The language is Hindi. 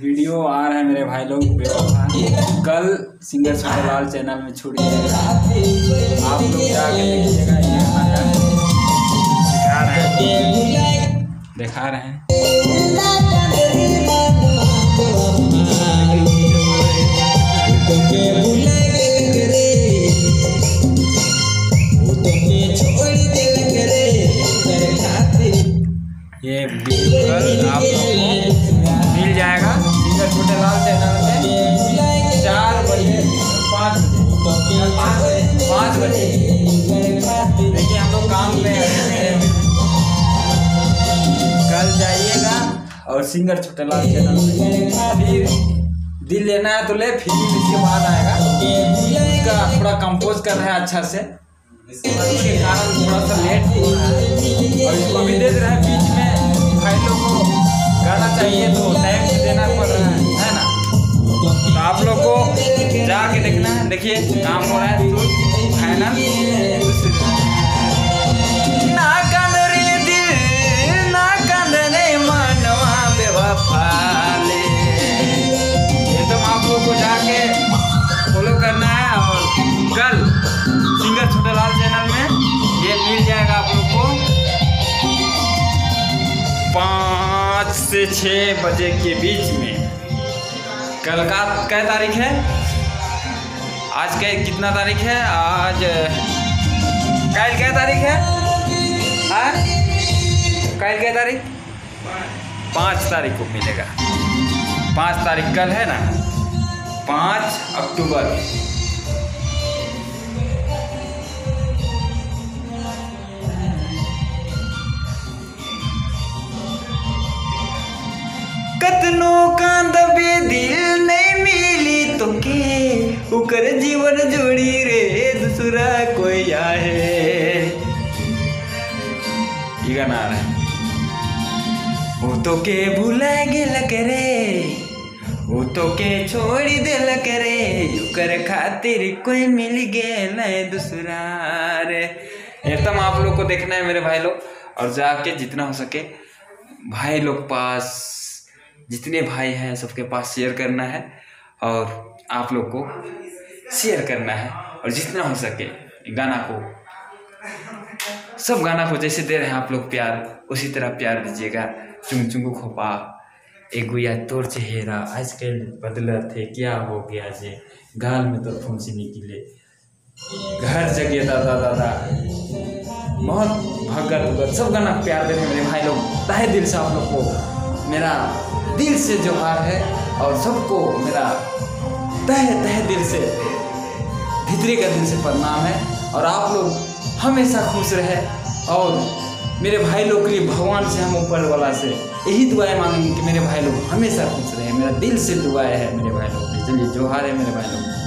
वीडियो आ रहा है मेरे भाई लोग बेवफा। कल सिंगर छोटेलाल चैनल में छूट जाएगा, आप लोग जाके देखिएगा। ये दिखा रहे हैं ये वीडियो कल आप लोग को मिल जाएगा सिंगर छोटेलाल चैनल में 4 बजे 5 बजे। देखिए हम लोग काम पे कल जाइएगा और सिंगर छोटेलाल चैनल में फिर दिल लेना है तो ले, फिर इसके बाद आएगा। उसका थोड़ा कंपोज कर रहे हैं अच्छा से, इसके कारण थोड़ा सा लेट हो रहा है और इसको भी दे रहे हैं बीच में। भाई लोग को गाना चाहिए तो टाइम से देना पड़ रहा है ना। तो आप लोग को जाके देखना है। देखिए काम हो रहा है फाइनल। ना कांदरे दिल ना कांदरे मनवा बेवफा ले, ये तो आप लोग को जाके फॉलो करना है। और कल सिंगर छोटेलाल चैनल में ये मिल जाएगा आप लोग को 5 से 6 बजे के बीच में। कल का क्या तारीख है? आज के कितना तारीख है? आज कल क्या तारीख है? हाँ कल क्या तारीख? 5 तारीख को मिलेगा। 5 तारीख कल है ना, 5 अक्टूबर। कतनो कांदबे दिल नहीं मिली तो के उकर जीवन जोड़ी रे दूसरा कोई आहे। ये गाना आ रहा है। वो तो के भुला गेल करे, वो तो के छोड़ी दिल करे, उकर खातिर कोई मिल गेल दूसरा रे। एकदम आप लोग को देखना है मेरे भाई लोग, और जाके जितना हो सके भाई लोग पास, जितने भाई हैं सबके पास शेयर करना है और आप लोग को शेयर करना है। और जितना हो सके गाना को, सब गाना को जैसे दे रहे हैं आप लोग प्यार, उसी तरह प्यार दीजिएगा। चुंग चुंगू खोपा एक गुया तोर चेहरा आजकल बदलत थे क्या हो गया जे, गाल में तो फुंसी निकले घर जगे दादा दादा, बहुत भगत भगत सब गाना प्यार दे रहे हैं मेरे भाई लोग। तहे दिल से आप लोग को मेरा दिल से जोहार है और सबको मेरा तहे दिल से, भीतरी का दिल से प्रणाम है। और आप लोग हमेशा खुश रहे और मेरे भाई लोग के लिए भगवान से, हम ऊपर वाला से यही दुआएं मांगेंगे कि मेरे भाई लोग हमेशा खुश रहे। मेरा दिल से दुआएं है मेरे भाई लोग। चलिए जोहार है मेरे भाई लोग।